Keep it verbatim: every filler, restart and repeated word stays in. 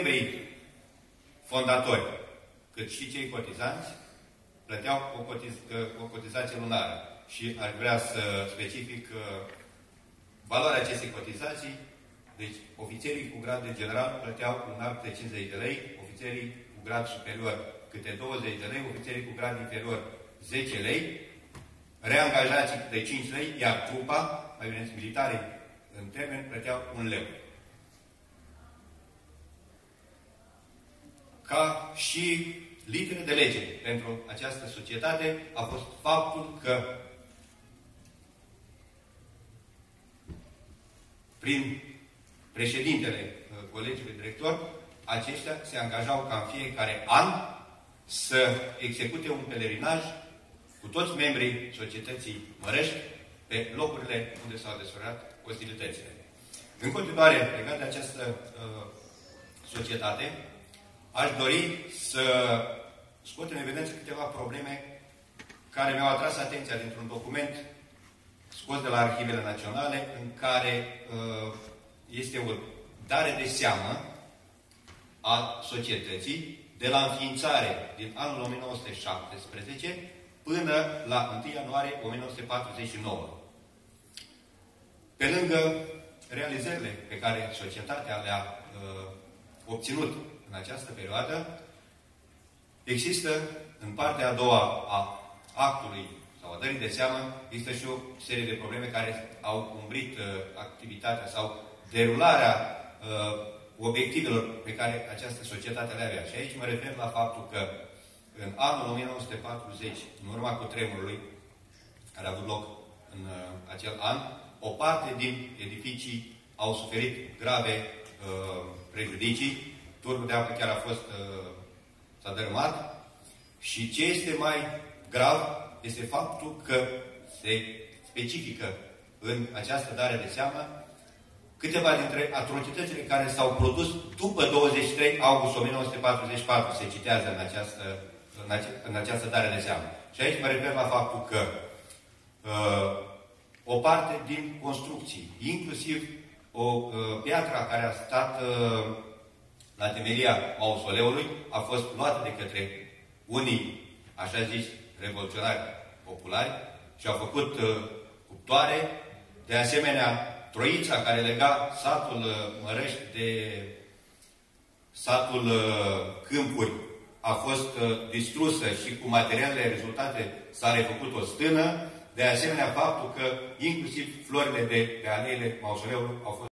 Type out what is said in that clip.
membrii fondatori, cât și cei cotizanți, plăteau o, cotiz o cotizație lunară. Și aș vrea să specific valoarea acestei cotizații. Deci, ofițerii cu grad de general plăteau lunar câte cincizeci de lei, ofițerii cu grad superior câte douăzeci de lei, ofițerii cu grad inferior zece lei, reangajații câte cinci lei, iar trupa, mai bine militarii în termen, plăteau un leu. Ca și litere de lege pentru această societate a fost faptul că prin președintele Colegiului Director, aceștia se angajau ca în fiecare an să execute un pelerinaj cu toți membrii societății Mărești pe locurile unde s-au desfășurat ostilitățile. În continuare, legat de această uh, societate, aș dori să scot în evidență câteva probleme care mi-au atras atenția dintr-un document scos de la Arhivele Naționale, în care uh, este o dare de seamă a societății de la înființare din anul o mie nouă sute șaptesprezece până la întâi ianuarie o mie nouă sute patruzeci și nouă. Pe lângă realizările pe care societatea le-a uh, obținut în această perioadă, există în partea a doua a actului sau a dării de seamă, există și o serie de probleme care au umbrit uh, activitatea sau derularea uh, obiectivelor pe care această societate le avea. Și aici mă refer la faptul că în anul o mie nouă sute patruzeci, în urma cutremurului care a avut loc în uh, acel an, o parte din edificii au suferit grave uh, prejudicii. Turnul de apă chiar a fost uh, s-a dărâmat. Și ce este mai grav este faptul că se specifică în această dare de seamă câteva dintre atrocitățile care s-au produs după douăzeci și trei august o mie nouă sute patruzeci și patru, se citează în această, în, ace în această dare de seamă. Și aici mă refer la faptul că uh, o parte din construcții, inclusiv o uh, piatră care a stat uh, la temelia mausoleului, a fost luată de către unii, așa zis, revoluționari populari și au făcut uh, cuptoare. De asemenea, troița care lega satul uh, Mărești de satul uh, Câmpuri a fost uh, distrusă și cu materialele rezultate s-a refăcut o stână. De asemenea, faptul că inclusiv florile de pe aleile mausoleului au fost